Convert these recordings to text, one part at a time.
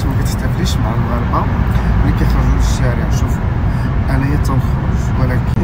البنات ما كتحتفليش مع المغاربه ملي كيخرجوا للشارع. شوفوا انايا تنخرج، ولكن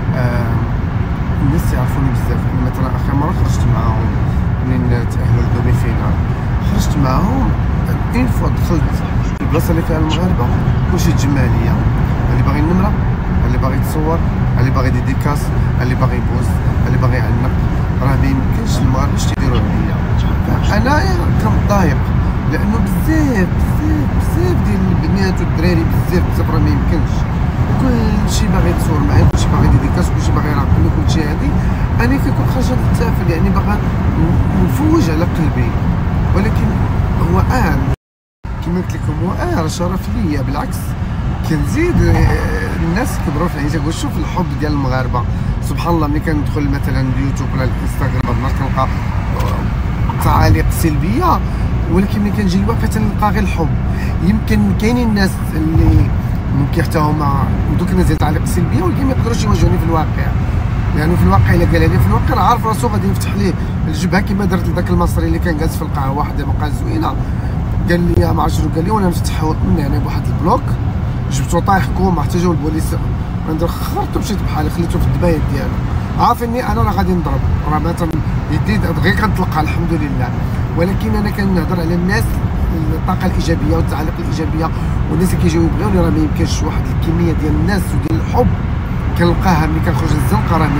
الناس يعرفوني بزاف. انا مثلا اخر مره خرجت معاهم منين تاهلوا للدومي فينال، خرجت معاهم اون فوا دخلت البلاصه اللي فيها المغاربه كلشي تجمع ليا، اللي باغي النمره، اللي باغي يتصور، اللي باغي ديديكاس، اللي باغي يبوس، اللي باغي يعنق. راه ما يمكنش المغاربه اش تيديروا ليا، فانايا كنضايق لانه بزاف ديال البنات والدراري بزاف راه ما يمكنش. كلشي باغي يتصور معايا، كلشي باغي ديديكاس، كلشي باغي يراقبني، كلشي هادي. انا كنكون خارجه للتافل، يعني باغا نفوج على قلبي، ولكن هو كما قلت لكم هو راه شرف ليا. بالعكس كنزيد الناس كبروا في العيشه. شوف الحب ديال المغاربه، سبحان الله. ملي كندخل مثلا اليوتيوب ولا الانستغرام بعض المرات كنلقى تعاليق سلبيه، ولكن ملي كنجي الواقع تنلقى غير الحب. يمكن كاينين الناس اللي ممكن حتى هما دوك الناس ديال التعليق السلبيه، ولكن ما يقدروش يواجهوني في الواقع، لانه في الواقع الا قال لي في الواقع راه عارف راسو غادي يفتح ليه الجبهه، كما درت لذاك المصري اللي كان جالس في القهوه واحده مقال زوينه، قال لي ما عرفتش شنو قال لي، وانا نفتح من هنا بواحد البلوك، جبتو طايح كوما حتى جاو البوليس، ندير خرطو مشيت بحالي، خليتو في الدبايات ديالو، عارف اني انا راه غادي نضرب، راه مثلا يدي غير كنطلقها الحمد لله. ولكن انا كنهضر على الناس، الطاقه الايجابيه والتعاليق الايجابيه، والناس اللي كيجيو يبغيوني. راه ما يمكنش واحد الكميه ديال الناس وديال الحب كنلقاها ملي كنخرج للزنقه، راه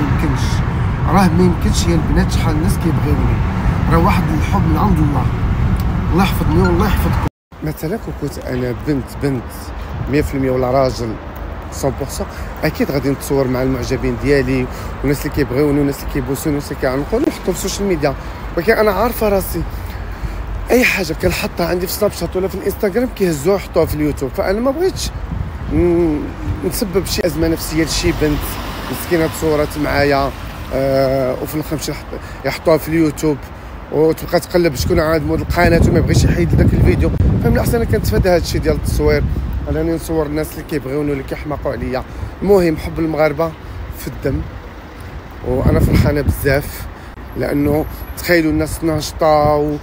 ما يمكنش. هي البنات شحال الناس كيبغيوني، راه واحد الحب من عند الله. الله يحفظني والله يحفظكم. مثلا كنت انا بنت 100% ولا راجل 100%، اكيد غادي نتصور مع المعجبين ديالي والناس اللي كيبغيوني والناس اللي كيبوسوني والناس اللي كيعنقوني ونحطهم في السوشيال ميديا. ولكن انا عارفه راسي اي حاجه كنحطها عندي في سناب شات ولا في الانستغرام كيهزوها يحطوها في اليوتيوب، فانا ما بغيتش نسبب شي ازمه نفسيه لشي بنت مسكينه تصورات معايا وفي الاخر نمشي يحطوها في اليوتيوب وتبقى تقلب شكون عاد مود القناه وما يبغيش يحيد داك الفيديو. فمن الاحسن كنتفادى هذا الشيء ديال التصوير، انني نصور الناس اللي كيبغيوني واللي كيحماقوا عليا. المهم حب المغاربه في الدم، وانا فرحانه بزاف لانه تخيلوا الناس ناشطه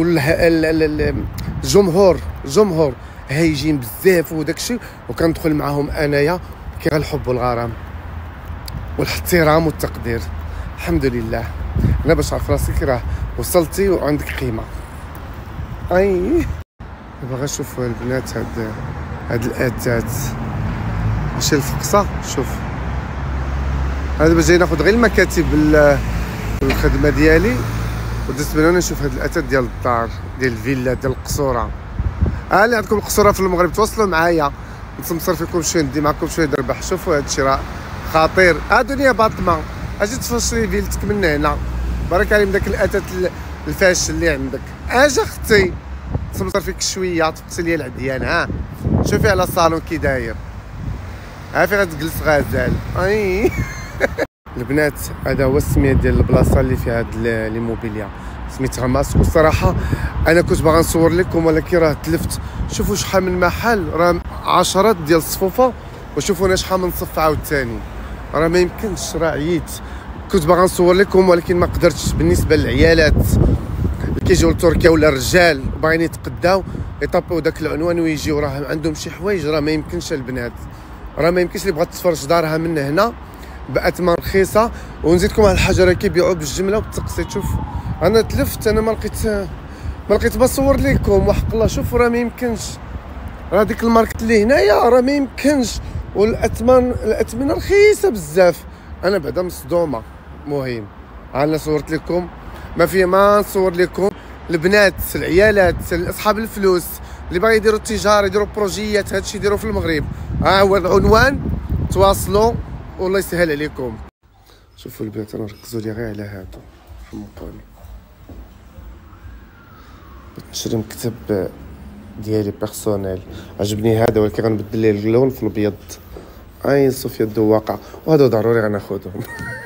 والجمهور هايجين بزاف وداك الشيء، وكندخل معاهم انايا كي الحب والغرام والاحترام والتقدير. الحمد لله انا باش عرف راسك راه وصلتي وعندك قيمه. باغا نشوف البنات هاد الاتات ماشي الفقصه. شوف انا دابا جاي ناخذ غير المكاتب الخدمه ديالي، ودزت بنا نشوف هاد الاتات ديال الدار ديال الفيلا ديال القصوره. اللي عندكم القصوره في المغرب تواصلوا معايا، نسمسر فيكم شويه، ندي معكم شويه دربح. شوفوا هاد الشيء راه خطير. دنيا باطمه، اجي تفشري فيلتك من هنا، بارك عليك داك الاتات الفاشل اللي عندك. اجي اختي تسمسر فيك شويه، تفقسي لي العديان. شوفي على الصالون كي داير، فين غتجلس غزال. البنات هذا هو السميه ديال البلاصه اللي فيها هاد ليموبيليا، سميتها ماسك. والصراحه انا كنت باغا نصور لكم ولكن راه تلفت. شوفوا شحال من محل، راه عشرات ديال الصفوفه، وشوفوا انا شحال من صف عاوتاني، راه ما يمكنش، راه عييت. كنت باغا نصور لكم ولكن ما قدرتش. بالنسبه للعيالات اللي كيجيو لتركيا ولا الرجال باغيين يتقداو يطابيو داك العنوان ويجيو، راه عندهم شي حوايج، راه ما يمكنش. البنات راه ما يمكنش اللي بغات تفرج دارها من هنا باثمان رخيصه. ونزيدكم على الحاجه راه كيبيعوا بالجمله وبالتقسيط. شوف انا تلفت، انا ما لقيت بصور لكم وحق الله. شوفوا راه ما يمكنش، راه ديك الماركت اللي هنايا راه ما يمكنش، الاثمنه رخيصه بزاف. انا بعدا مصدومه. المهم انا صورت لكم ما في ما نصور لكم البنات العيالات اصحاب الفلوس اللي باغي يديروا التجاره، يديروا بروجيات، هادشي يديروا في المغرب. هو العنوان، تواصلوا والله يسهل عليكم. شوفوا البنات انا ركزوا لي غير على هادو، حمقوني. نشري مكتب ديالي بيرسونيل، عجبني هذا ولكن غنبدل ليه اللون في الابيض. صوفيا الدواقه، وهادو ضروري غناخذهم.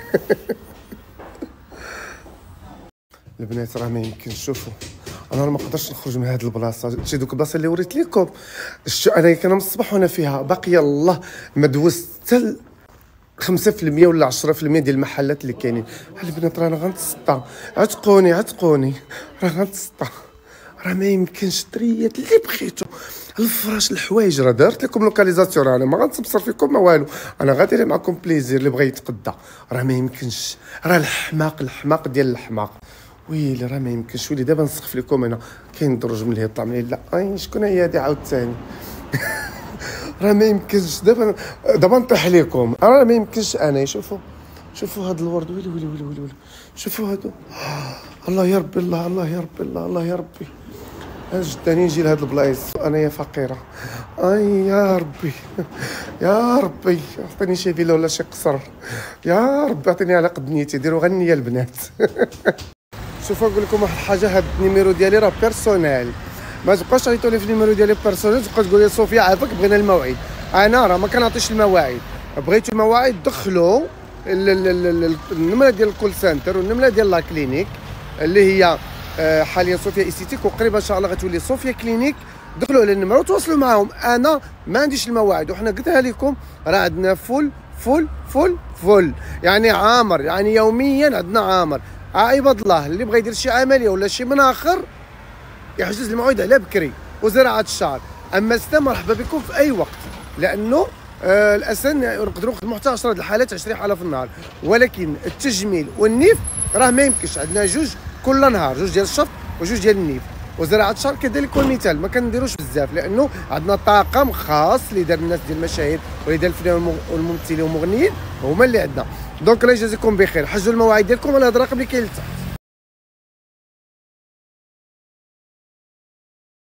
البنات راه ما يمكنش. شوفوا انا ما نقدرش نخرج من هذه البلاصه. شي دوك البلاصه اللي وريت لكم، انا كان من الصباح وانا فيها، باقي الله ما دوزت حتى 5% ولا 10% ديال المحلات اللي كاينين. البنات راه انا غنتسطى، عتقوني راه غنتسطى. راه ما يمكنش الطريات اللي بغيتو، الفراش، الحوايج، راه درت لكم لوكاليزاسيون، انا ما غنتبصر فيكم ما والو، انا غادي معكم بليزير اللي بغى يتقدى. راه ما يمكنش، راه الحماق ديال الحماق. ويلي راه ما يمكنش. ويلي دابا نسخف لكم انا، كاين دروج ملي يطلع من لا شكون هي هادي عاوتاني. راه ما يمكنش. دابا نطيح لكم، راه ما يمكنش. انا شوفوا هاد الورد، ويلي ويلي ويلي ويلي، شوفوا هادو. الله يا ربي، الله يا ربي، الله يا ربي. جداني نجي لهاد البلايص انا يا فقيره. يا ربي يا ربي عطيني شي فيلا ولا شي قصر، يا ربي عطيني على قد نيتي، ديروا غير النيه البنات. شوفوا نقول لكم واحد الحاجه، هاد النيميرو ديالي راه بيرسونيل، ما تبقاش تعيطوا لي في النيميرو ديالي بيرسونيل تبقى تقول لي صوفيا عافاك بغينا الموعد. انا راه ما كنعطيش المواعيد، بغيتوا المواعيد دخلوا النمره ديال الكول سنتر والنمره ديال لا كلينيك اللي هي حاليا صوفيا استيتيك، وقريبا ان شاء الله غتولي صوفيا كلينيك. دخلوا على النمره وتواصلوا معاهم. انا ما عنديش المواعيد، وحنا قلتها لكم راه عندنا فل يعني عامر، يعني يوميا عندنا عامر. عباد الله اللي بغى يدير شي عمليه ولا شي من اخر يحجز الموعد على بكري. وزراعه الشعر اما الستا مرحبا بكم في اي وقت، لانه الاسن نقدروا نخدموا حتى 10 الحالات 20 حاله في النهار، ولكن التجميل والنيف راه ما يمكنش. عندنا جوج كل نهار، جوج ديال الشفط وجوج ديال النيف. وزراعه الشعر كذلك والمثال ما كنديروش بزاف، لانه عندنا طاقم خاص اللي دار الناس ديال المشاهير واللي دار الفنانين والممثلين والمغنيين، هما اللي عندنا. دونك الله يجازيكم بخير. حجوا المواعيد ديالكم على هاد الرقم اللي كاين لتحت.